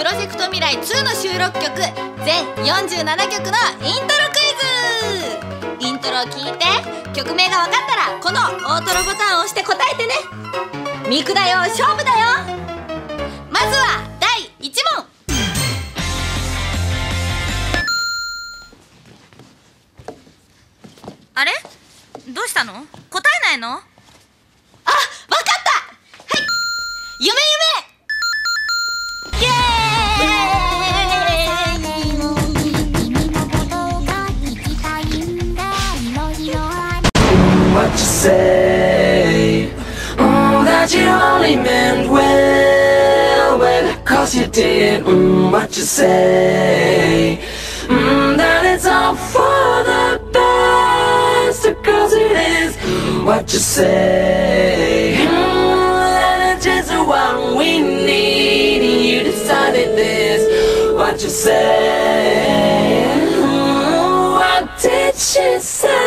プロジェクト未来2の収録曲全47曲のイントロクイズ。イントロを聞いて曲名が分かったらこの大トロボタンを押して答えてね。ミクだよ、勝負だよ。まずは第1問。あれ、どうしたの？答えないの？あ、わかった。はい、夢夢。イエ What you say? That you only meant well, well, 'cause you did. What you say? That it's all for the best, 'cause it is. What you say? That it's just what we need, and you decided this. What you say? What did she say?